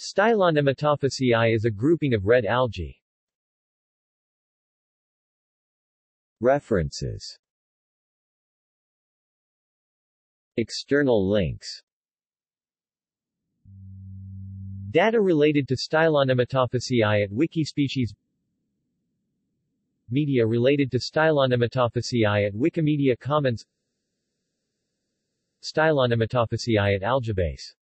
Stylonematophyceae is a grouping of red algae. References. External links. Data related to Stylonematophyceae at Wikispecies. Media related to Stylonematophyceae at Wikimedia Commons. Stylonematophyceae at Algebase